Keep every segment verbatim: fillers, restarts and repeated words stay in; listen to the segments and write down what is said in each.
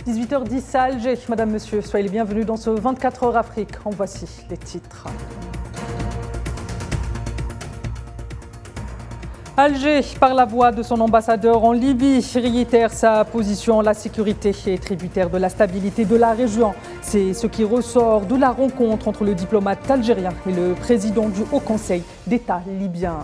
dix-huit heures dix à Alger. Madame, Monsieur, soyez les bienvenus dans ce vingt-quatre heures Afrique. En voici les titres. Alger, par la voix de son ambassadeur en Libye, réitère sa position. La sécurité est tributaire de la stabilité de la région. C'est ce qui ressort de la rencontre entre le diplomate algérien et le président du Haut Conseil d'État libyen.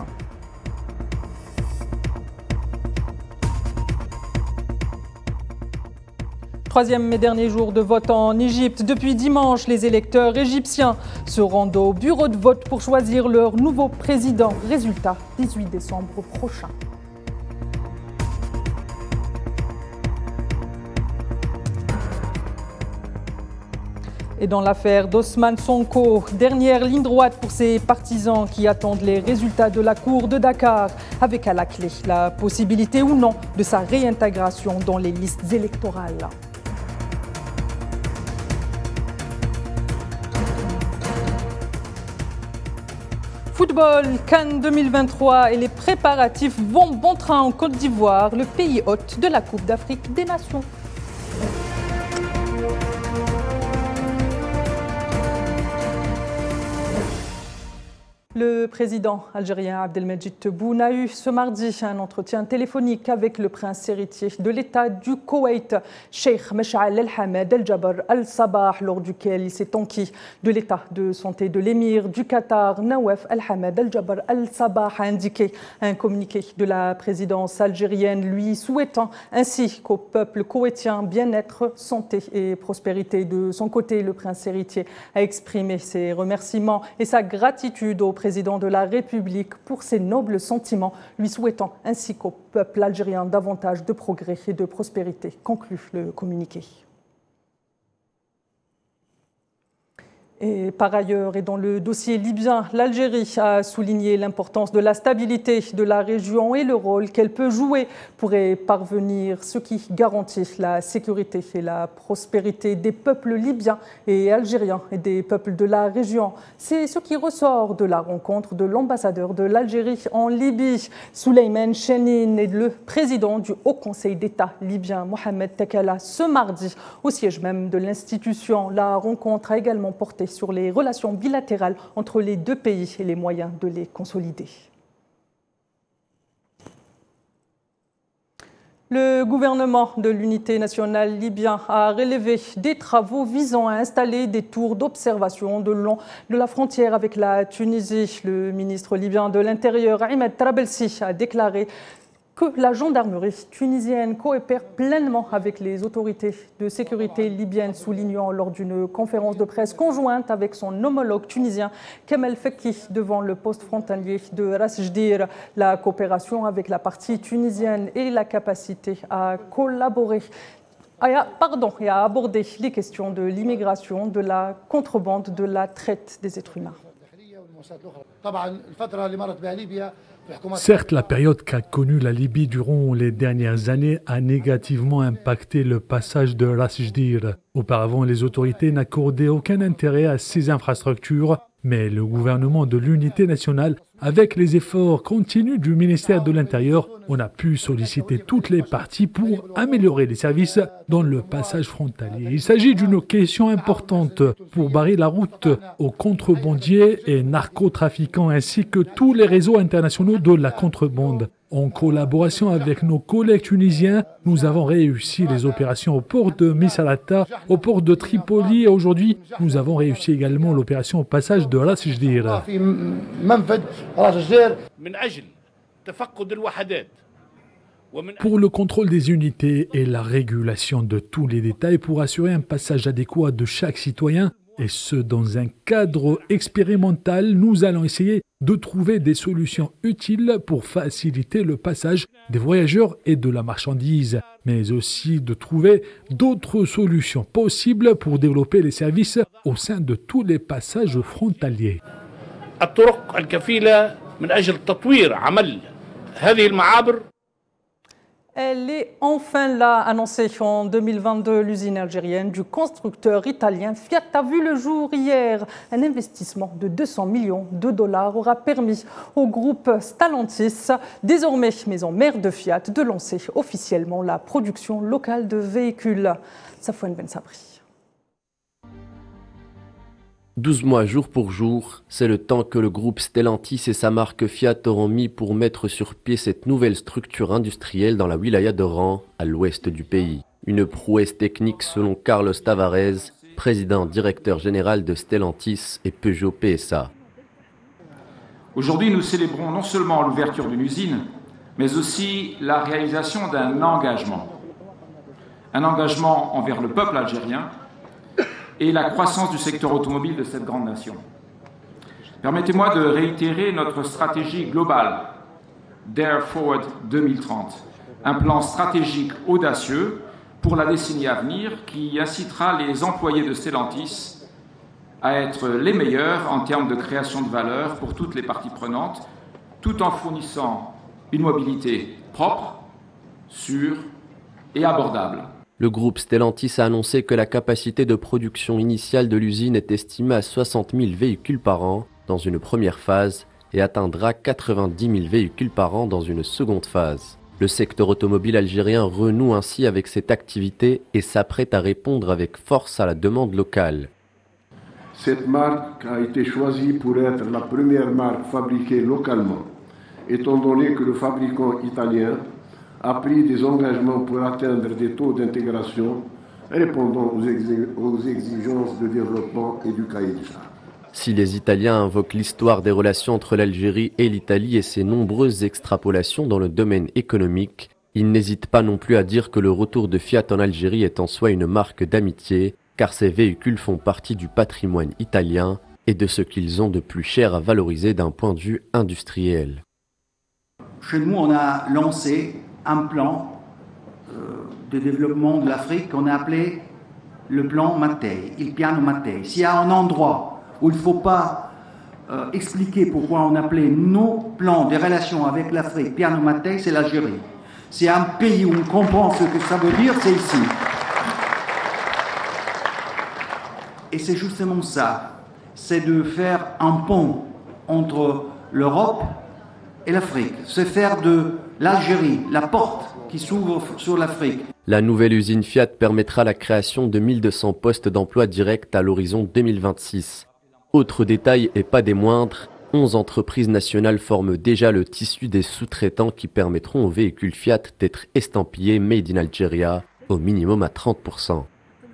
Troisième et dernier jour de vote en Égypte. Depuis dimanche, les électeurs égyptiens se rendent au bureau de vote pour choisir leur nouveau président. Résultat, dix-huit décembre prochain. Et dans l'affaire d'Ousmane Sonko, dernière ligne droite pour ses partisans qui attendent les résultats de la Cour de Dakar, avec à la clé la possibilité ou non de sa réintégration dans les listes électorales. Football, Cannes deux mille vingt-trois et les préparatifs vont bon train en Côte d'Ivoire, le pays hôte de la Coupe d'Afrique des Nations. Le président algérien Abdelmajid Tebboune a eu ce mardi un entretien téléphonique avec le prince héritier de l'État du Koweït, Cheikh Mesh'al El-Hamed El-Jaber Al-Sabah, lors duquel il s'est enquis de l'état de santé de l'émir du Qatar, Nawaf El-Hamed El-Jaber Al-Sabah, a indiqué un communiqué de la présidence algérienne, lui souhaitant ainsi qu'au peuple koweïtien bien-être, santé et prospérité. De son côté, le prince héritier a exprimé ses remerciements et sa gratitude au président de la République pour ses nobles sentiments, lui souhaitant ainsi qu'au peuple algérien davantage de progrès et de prospérité, conclut le communiqué. Et par ailleurs, et dans le dossier libyen, l'Algérie a souligné l'importance de la stabilité de la région et le rôle qu'elle peut jouer pour y parvenir, ce qui garantit la sécurité et la prospérité des peuples libyens et algériens et des peuples de la région. C'est ce qui ressort de la rencontre de l'ambassadeur de l'Algérie en Libye, Souleymane Chennine, et le président du Haut Conseil d'État libyen, Mohamed Takala, ce mardi, au siège même de l'institution. La rencontre a également porté sur les relations bilatérales entre les deux pays et les moyens de les consolider. Le gouvernement de l'unité nationale libyen a relevé des travaux visant à installer des tours d'observation de long de la frontière avec la Tunisie. Le ministre libyen de l'Intérieur, Ahmed Trabelsi, a déclaré que la gendarmerie tunisienne coopère pleinement avec les autorités de sécurité libyennes, soulignant lors d'une conférence de presse conjointe avec son homologue tunisien Kamel Fekki devant le poste frontalier de Ras Jdir la coopération avec la partie tunisienne et la capacité à collaborer pardon, et à aborder les questions de l'immigration, de la contrebande, de la traite des êtres humains. Certes, la période qu'a connue la Libye durant les dernières années a négativement impacté le passage de Ras Jdir. Auparavant, les autorités n'accordaient aucun intérêt à ces infrastructures, mais le gouvernement de l'unité nationale, avec les efforts continus du ministère de l'Intérieur, on a pu solliciter toutes les parties pour améliorer les services dans le passage frontalier. Il s'agit d'une question importante pour barrer la route aux contrebandiers et narcotrafiquants ainsi que tous les réseaux internationaux de la contrebande. En collaboration avec nos collègues tunisiens, nous avons réussi les opérations au port de Misrata, au port de Tripoli et aujourd'hui, nous avons réussi également l'opération au passage de Ras Jdir. Pour le contrôle des unités et la régulation de tous les détails pour assurer un passage adéquat de chaque citoyen, et ce dans un cadre expérimental, nous allons essayer de trouver des solutions utiles pour faciliter le passage des voyageurs et de la marchandise, mais aussi de trouver d'autres solutions possibles pour développer les services au sein de tous les passages frontaliers. Elle est enfin là, annoncée en deux mille vingt-deux. L'usine algérienne du constructeur italien Fiat a vu le jour hier. Un investissement de deux cents millions de dollars aura permis au groupe Stellantis, désormais maison mère de Fiat, de lancer officiellement la production locale de véhicules. Safouane Ben Sabri. douze mois jour pour jour, c'est le temps que le groupe Stellantis et sa marque Fiat auront mis pour mettre sur pied cette nouvelle structure industrielle dans la wilaya d'Oran, à l'ouest du pays. Une prouesse technique selon Carlos Tavares, président directeur général de Stellantis et Peugeot P S A. Aujourd'hui, nous célébrons non seulement l'ouverture d'une usine, mais aussi la réalisation d'un engagement. Un engagement envers le peuple algérien et la croissance du secteur automobile de cette grande nation. Permettez-moi de réitérer notre stratégie globale Dare Forward deux mille trente, un plan stratégique audacieux pour la décennie à venir qui incitera les employés de Stellantis à être les meilleurs en termes de création de valeur pour toutes les parties prenantes, tout en fournissant une mobilité propre, sûre et abordable. Le groupe Stellantis a annoncé que la capacité de production initiale de l'usine est estimée à soixante mille véhicules par an dans une première phase et atteindra quatre-vingt-dix mille véhicules par an dans une seconde phase. Le secteur automobile algérien renoue ainsi avec cette activité et s'apprête à répondre avec force à la demande locale. Cette marque a été choisie pour être la première marque fabriquée localement, étant donné que le fabricant italien a pris des engagements pour atteindre des taux d'intégration répondant aux, exig aux exigences de développement et du cahier des charges. Si les Italiens invoquent l'histoire des relations entre l'Algérie et l'Italie et ses nombreuses extrapolations dans le domaine économique, ils n'hésitent pas non plus à dire que le retour de Fiat en Algérie est en soi une marque d'amitié, car ces véhicules font partie du patrimoine italien et de ce qu'ils ont de plus cher à valoriser d'un point de vue industriel. Chez nous, on a lancé un plan euh, de développement de l'Afrique qu'on a appelé le plan Mattei, il piano Mattei. S'il y a un endroit où il ne faut pas euh, expliquer pourquoi on appelait nos plans de relations avec l'Afrique piano Mattei, c'est l'Algérie. C'est un pays où on comprend ce que ça veut dire, c'est ici. Et c'est justement ça, c'est de faire un pont entre l'Europe et l'Afrique, c'est faire de l'Algérie la porte qui s'ouvre sur l'Afrique. La nouvelle usine Fiat permettra la création de mille deux cents postes d'emploi directs à l'horizon deux mille vingt-six. Autre détail et pas des moindres, onze entreprises nationales forment déjà le tissu des sous-traitants qui permettront aux véhicules Fiat d'être estampillés Made in Algeria au minimum à trente pour cent.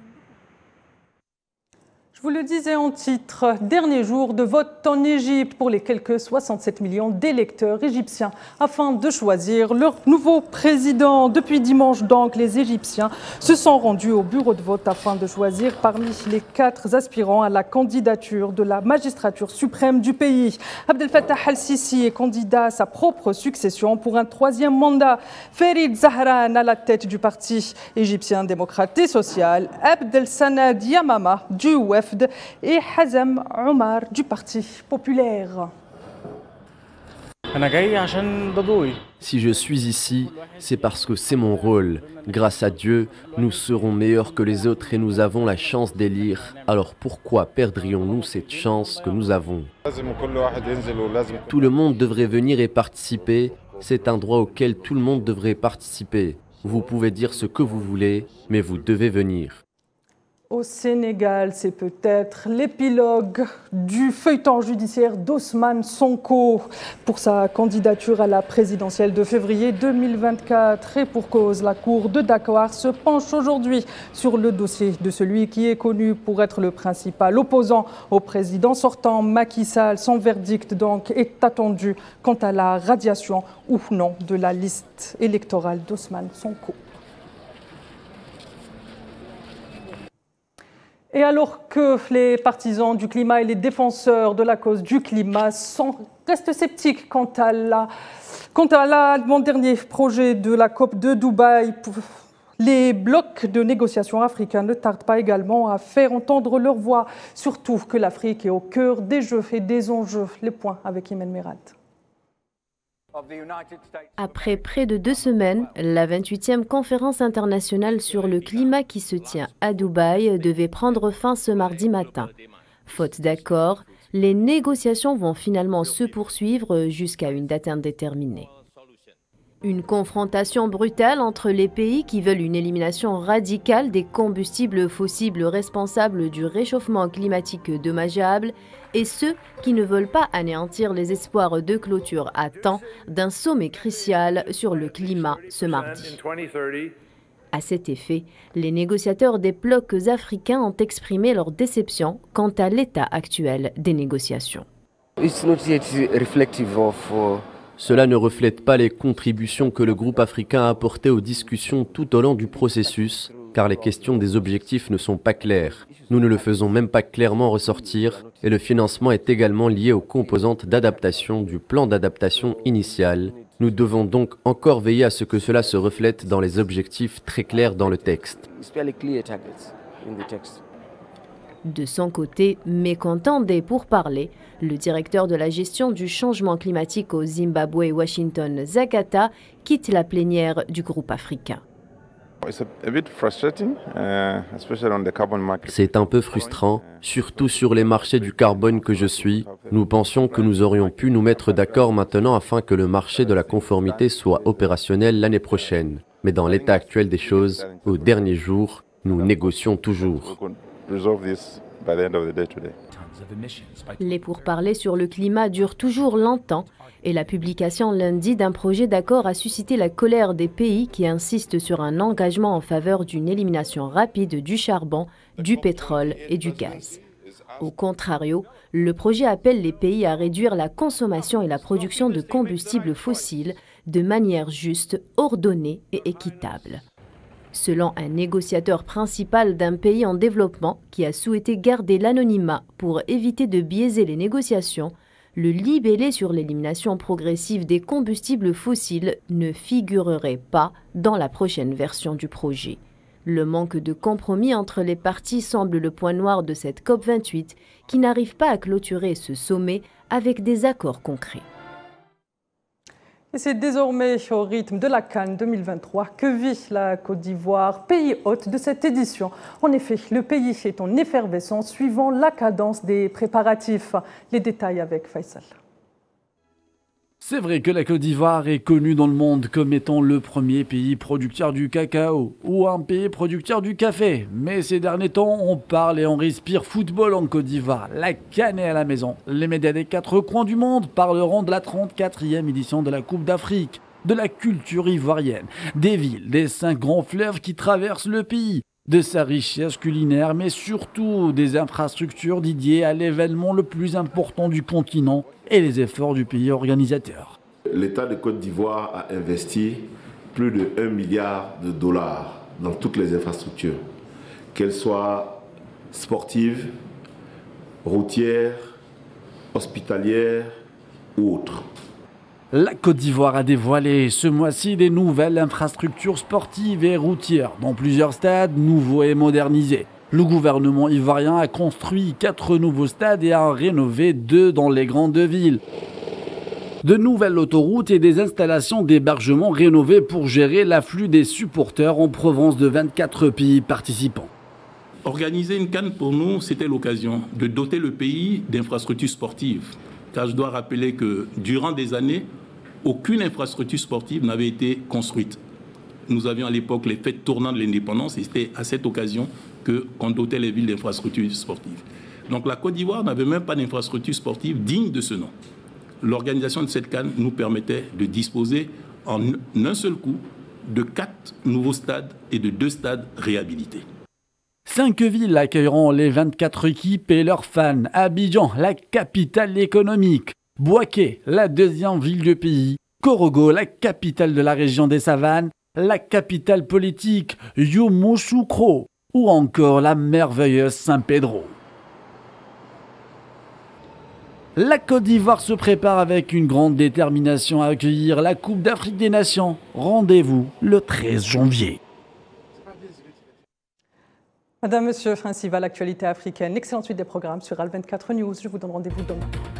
Je vous le disais en titre, dernier jour de vote en Égypte pour les quelques soixante-sept millions d'électeurs égyptiens afin de choisir leur nouveau président. Depuis dimanche donc, les Égyptiens se sont rendus au bureau de vote afin de choisir parmi les quatre aspirants à la candidature de la magistrature suprême du pays. Abdel Fattah al-Sisi est candidat à sa propre succession pour un troisième mandat. Farid Zahran à la tête du parti égyptien démocrate et social. Abdel Sanad Yamama du W E F D et Hazem Omar du Parti populaire. Si je suis ici, c'est parce que c'est mon rôle. Grâce à Dieu, nous serons meilleurs que les autres et nous avons la chance d'élire. Alors pourquoi perdrions-nous cette chance que nous avons? Tout le monde devrait venir et participer. C'est un droit auquel tout le monde devrait participer. Vous pouvez dire ce que vous voulez, mais vous devez venir. Au Sénégal, c'est peut-être l'épilogue du feuilleton judiciaire d'Ousmane Sonko pour sa candidature à la présidentielle de février deux mille vingt-quatre. Et pour cause, la Cour de Dakar se penche aujourd'hui sur le dossier de celui qui est connu pour être le principal opposant au président sortant Macky Sall. Son verdict donc est attendu quant à la radiation ou non de la liste électorale d'Ousmane Sonko. Et alors que les partisans du climat et les défenseurs de la cause du climat sont, restent sceptiques quant à la, quant à l'avant-dernier projet de la COP de Dubaï, les blocs de négociation africains ne tardent pas également à faire entendre leur voix, surtout que l'Afrique est au cœur des jeux et des enjeux. Les points avec Imen Merat. Après près de deux semaines, la vingt-huitième conférence internationale sur le climat qui se tient à Dubaï devait prendre fin ce mardi matin. Faute d'accord, les négociations vont finalement se poursuivre jusqu'à une date indéterminée. Une confrontation brutale entre les pays qui veulent une élimination radicale des combustibles fossiles responsables du réchauffement climatique dommageable et ceux qui ne veulent pas anéantir les espoirs de clôture à temps d'un sommet crucial sur le climat ce mardi. À cet effet, les négociateurs des blocs africains ont exprimé leur déception quant à l'état actuel des négociations. Cela ne reflète pas les contributions que le groupe africain a apportées aux discussions tout au long du processus, car les questions des objectifs ne sont pas claires. Nous ne le faisons même pas clairement ressortir, et le financement est également lié aux composantes d'adaptation du plan d'adaptation initial. Nous devons donc encore veiller à ce que cela se reflète dans les objectifs très clairs dans le texte. De son côté, mécontent des pourparlers, le directeur de la gestion du changement climatique au Zimbabwe, Washington Zakata, quitte la plénière du groupe africain. C'est un peu frustrant, surtout sur les marchés du carbone que je suis. Nous pensions que nous aurions pu nous mettre d'accord maintenant afin que le marché de la conformité soit opérationnel l'année prochaine. Mais dans l'état actuel des choses, au dernier jour, nous négocions toujours. Les pourparlers sur le climat durent toujours longtemps et la publication lundi d'un projet d'accord a suscité la colère des pays qui insistent sur un engagement en faveur d'une élimination rapide du charbon, du pétrole et du gaz. Au contrario, le projet appelle les pays à réduire la consommation et la production de combustibles fossiles de manière juste, ordonnée et équitable. Selon un négociateur principal d'un pays en développement qui a souhaité garder l'anonymat pour éviter de biaiser les négociations, le libellé sur l'élimination progressive des combustibles fossiles ne figurerait pas dans la prochaine version du projet. Le manque de compromis entre les parties semble le point noir de cette COP vingt-huit qui n'arrive pas à clôturer ce sommet avec des accords concrets. Et c'est désormais au rythme de la Cannes deux mille vingt-trois que vit la Côte d'Ivoire, pays hôte de cette édition. En effet, le pays est en effervescence suivant la cadence des préparatifs. Les détails avec Faisal. C'est vrai que la Côte d'Ivoire est connue dans le monde comme étant le premier pays producteur du cacao ou un pays producteur du café. Mais ces derniers temps, on parle et on respire football en Côte d'Ivoire. La Cannes est à la maison. Les médias des quatre coins du monde parleront de la trente-quatrième édition de la Coupe d'Afrique, de la culture ivoirienne, des villes, des cinq grands fleuves qui traversent le pays, de sa richesse culinaire, mais surtout des infrastructures dédiées à l'événement le plus important du continent et les efforts du pays organisateur. L'État de Côte d'Ivoire a investi plus de un milliard de dollars dans toutes les infrastructures, qu'elles soient sportives, routières, hospitalières ou autres. La Côte d'Ivoire a dévoilé ce mois-ci des nouvelles infrastructures sportives et routières dans plusieurs stades nouveaux et modernisés. Le gouvernement ivoirien a construit quatre nouveaux stades et a rénové deux dans les grandes villes. De nouvelles autoroutes et des installations d'hébergement rénovées pour gérer l'afflux des supporters en provenance de vingt-quatre pays participants. Organiser une CAN pour nous, c'était l'occasion de doter le pays d'infrastructures sportives. Car je dois rappeler que durant des années, aucune infrastructure sportive n'avait été construite. Nous avions à l'époque les fêtes tournantes de l'indépendance et c'était à cette occasion qu'on dotait les villes d'infrastructures sportives. Donc la Côte d'Ivoire n'avait même pas d'infrastructure sportive digne de ce nom. L'organisation de cette CAN nous permettait de disposer en un seul coup de quatre nouveaux stades et de deux stades réhabilités. Cinq villes accueilleront les vingt-quatre équipes et leurs fans. Abidjan, la capitale économique. Bouaké, la deuxième ville du pays. Korogo, la capitale de la région des savanes. La capitale politique, Yamoussoukro. Ou encore la merveilleuse Saint-Pedro. La Côte d'Ivoire se prépare avec une grande détermination à accueillir la Coupe d'Afrique des Nations. Rendez-vous le treize janvier. Madame, Monsieur, ainsi va l'actualité africaine. Excellente suite des programmes sur Al vingt-quatre News. Je vous donne rendez-vous demain.